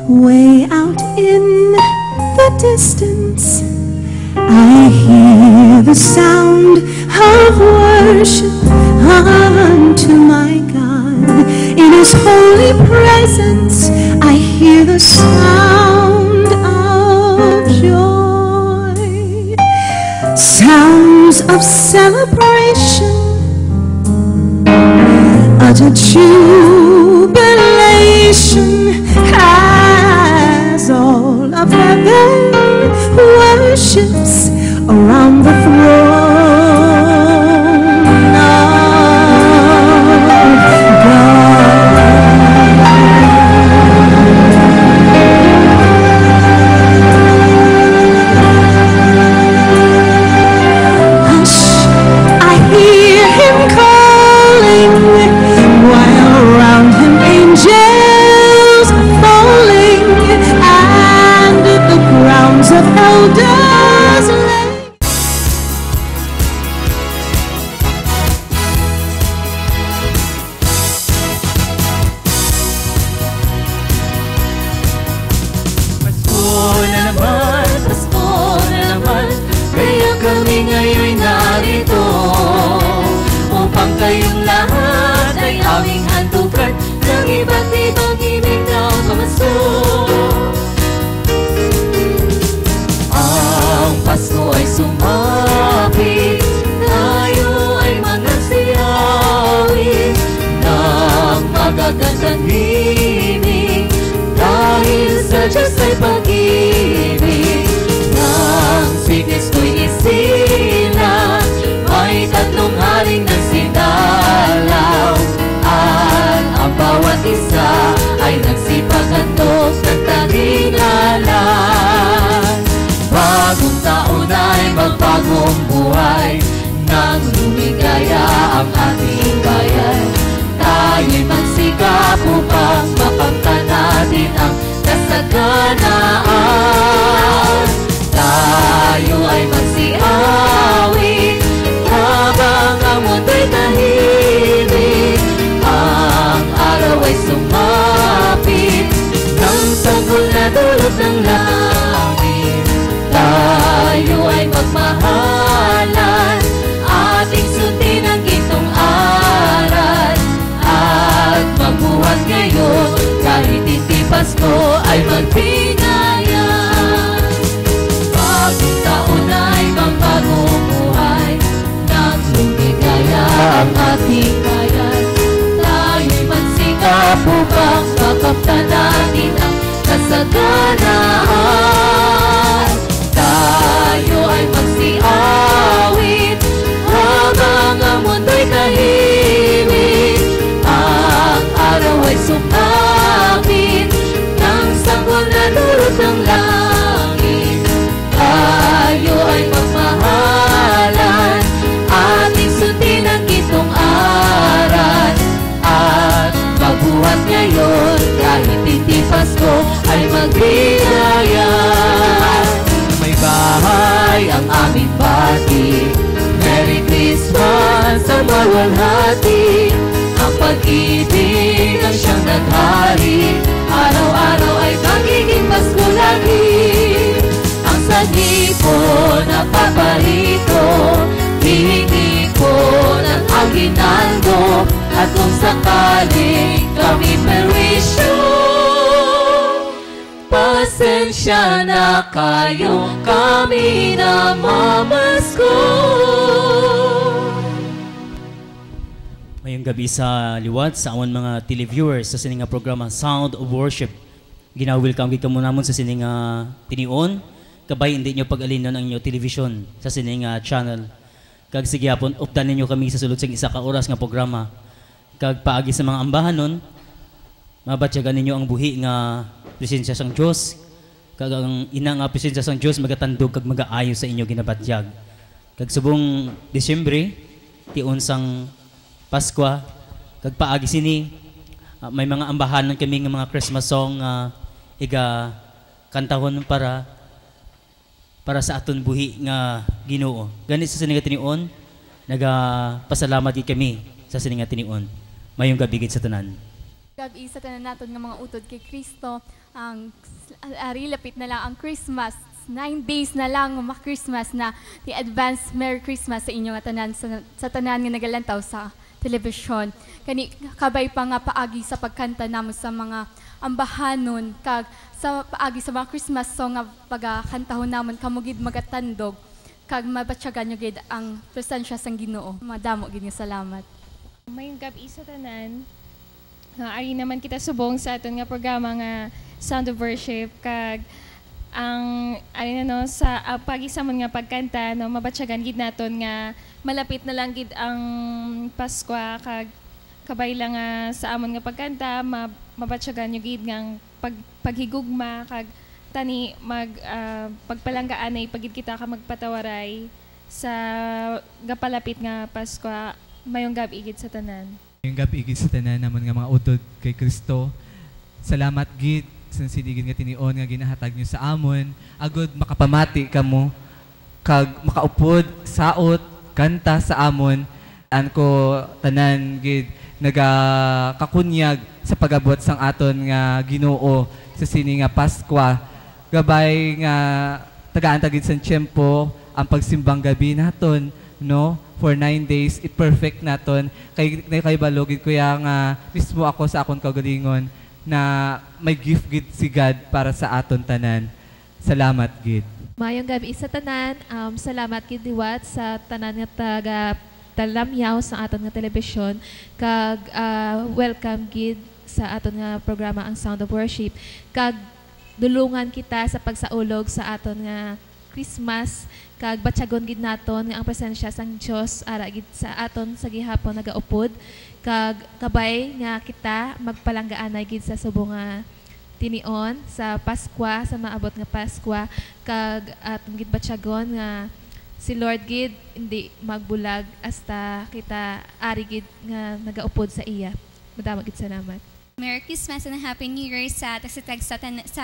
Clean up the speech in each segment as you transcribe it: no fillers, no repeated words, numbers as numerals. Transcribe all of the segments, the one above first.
Way out in the distance, I hear the sound of worship unto my God. In His holy presence, I hear the sound of joy, sounds of celebration, utter jubilation, as all of heaven worships around the throne of God. Hush, I hear Him calling, while around Him angels are falling, and the crowns of elders lay. Pasko na naman, kaya kami ngayon'y narito upang kayong lahat ay aming hantukan ng iba't ibang ibig na pamasko. Ang Pasko ay sumapit, tayo ay magsiawit ng magagandang himig, dahil sa Diyos ay pag-ibig. Nang si Kristo'y isilang, may tatlong haring nagsidalaw, at ang bawat isa ay nagsipaghandog ng talingalan. Bagong taon ay magbagong buhay, nang lumigaya ang ating bayan. Tayo'y magsikap upang makamtan natin ang kasaganaan. Tayo ay magsiawit habang ang mundo'y tahimik. Ang araw ay sumapit, ng sanggol na dulot ng langit. Tayo ay magmahalan, ating sundin ang gintong aral, at magbuhat ngayon kahit hindi Pasko ay magbigayan. Bagong taon ay magbagong buhay, nang lumigaya ang ating bayan. Tayo'y magsikap upang makamtan natin ang kasaganaan. Tayo ay magsiawit habang ang mundo'y tahimik. Ang araw ay sumapit, ng sanggol na dulot ng langit. Tayo ay magmahalan, ating sundin ang gintong aral, at magbuhat ngayon kahit hindi Pasko ay magbigayan. May bahay ang aming bati, Merry Christmas sa mawalhati. Ang pag-ibig ang siyang naghari, araw-araw ay magiging Pasko lagi. Ang sanhi po na paparito, hihingi po ng aginaldo, at kung sakaling kami perwisyo, pasensya na kayo, kami na mamasko. Ngayong gabi sa liwat sa amon mga televiewers sa sining nga programa Sound of Worship. Gina-welcome gid kamo namon sa sining tinion. Kabay hindi nyo pag-alinon ang inyo television sa sining channel. Kag sige hapon updan ninyo kami sa sulod sang isa ka oras nga programa. Kag paagi sa mga ambahanon, mabatyagan ninyo ang buhi nga presensya sang Dios. Kag ang ina nga presensya sang Dios magatandog kag magaayo sa inyo ginabatyag. Kag subong Disyembre, tion sang Pasko, kag paagi sini, may mga ambahanan kami ng mga Christmas song iga kantahon para sa aton buhi nga Ginoo. Ganit sa sininga tinion, pasalamat gid kami sa sininga tinion. Mayong gabi gid sa tanan. Gabi sa tanan naton nga mga utod kay Kristo, ang lapit na lang ang Christmas. 9 days na lang ma-Christmas na the advance Merry Christmas sa inyo nga tanan sa tanan nga nagalantaw sa telebisyon. Kani kabay pa nga paagi sa pagkanta namo sa mga ambahanon kag sa paagi sa mga Christmas song nga pagakantahon namon kamugid magatandog kag mabatyagan nyo gid ang presensya sang Ginoo. Madamo gid nga salamat. Mayong gabi sa tanan. Ari naman kita subong sa aton nga programa nga Sound of Worship kag ang ari na no sa pagisamon nga pagkanta no mabatyagan gid naton nga malapit na lang gid ang Pasko kag kabay lang nga sa amon nga pagkanta mabatyagan nyo gid nga paghigugma kag tani pagpalanggaan ay pagid kita ka magpatawaray sa gapalapit nga Pasko. Mayong gabi gid sa tanan. Yung gabi igid sa tanan namon nga mga utod kay Kristo. Salamat gid sa sinigid nga tinion nga ginahatag niyo sa amon agud makapamati kamo kag makaupod saot kanta sa amon ko tanan gid nagakakunyag sa pagabot sang aton nga Ginoo sa sini nga Pasko. Gabay nga tagaan gid sa tiyempo ang pagsimbang gabi naton no for 9 days, i-perfect naton. Kay balogid ko yang mismo ako sa akon kaugalingon na may gift gid si God para sa aton tanan. Salamat gid. Mayong gabi sa tanan. Salamat gid liwat sa tanan nga taga talamyaw sa aton nga telebisyon kag welcome gid sa aton nga programa ang Sound of Worship kag dulungan kita sa pagsaulog sa aton nga Christmas kag batyagon gid naton nga ang presensya sang Dios ara gid sa aton sa gihapon nagaupod kag kabay nga kita magpalanggaanay gid sa subong nga tinion sa Pasko sa maabot nga Pasko kag aton gid batyagon nga si Lord gid hindi magbulag hasta kita ari gid nga nagaupod sa iya. Madamo gid salamat. Merry Christmas and Happy New Year sa tagsa-tagsa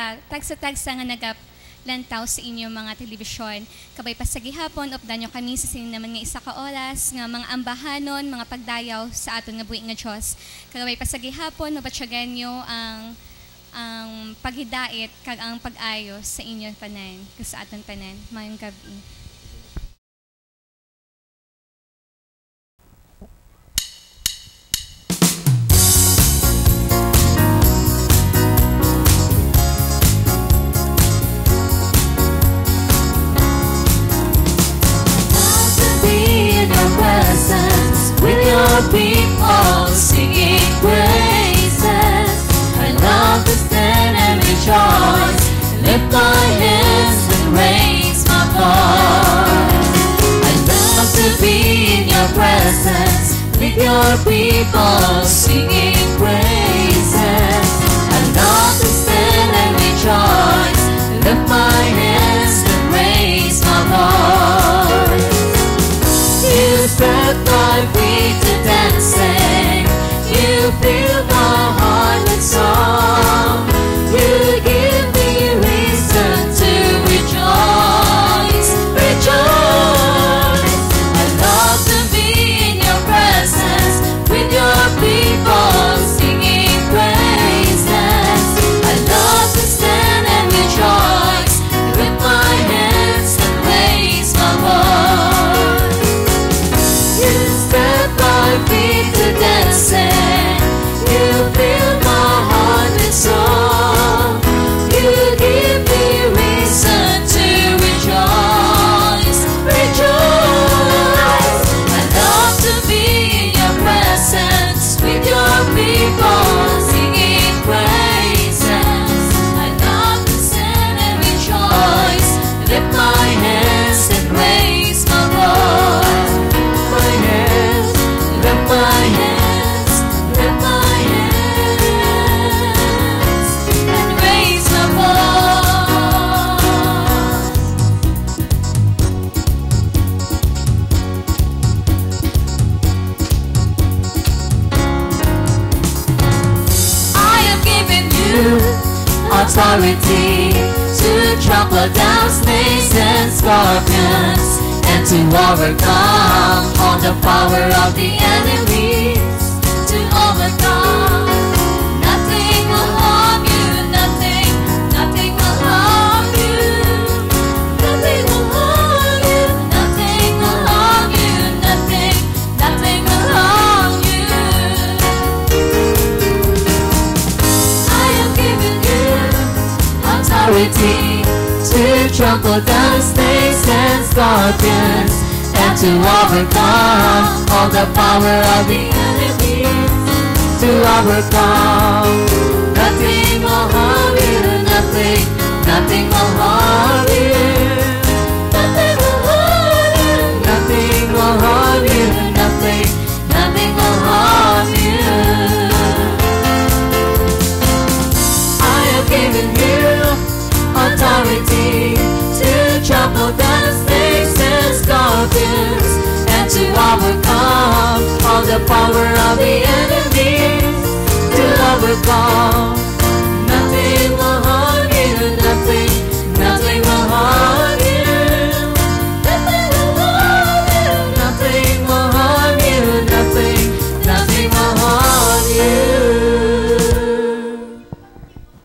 nga lantaw sa inyong mga telebisyon. Kabay pa sa gihapon, updan nyo kami sa sinin naman nga isa ka oras, nga mga ambahanon, mga pagdayaw sa aton nga buhi nga Diyos. Kabay pa sa gihapon, mabatyagan nyo ang paghidait kag ang pag-ayos sa inyong tanan, sa aton tanan. Mayong gabi. With your people singing praises, I love to stand and rejoice, lift my hands and raise my voice. I love to be in your presence, with your people singing praises. I love to stand and rejoice, lift my hands and raise my voice. You set my feet to dancing, you fill my heart with song, you give me reason to rejoice, rejoice. I love to be in your presence, with your people singing praises. I love to stand and rejoice, lift my hands and raise my voice. You set my feet to dancing, you fill my heart with song, you give me reason to rejoice, rejoice. I love to be in your presence, with your people singing praises. I love to stand and rejoice, lift my hands and raise my voice. My hands, lift my hands, lift my hands, and raise my voice. I have given you authority to trample down snakes and scorpions, and to overcome all the power of the enemies, to overcome. authority to trample down snakes and scorpions, and to overcome all the power of the enemy, to overcome.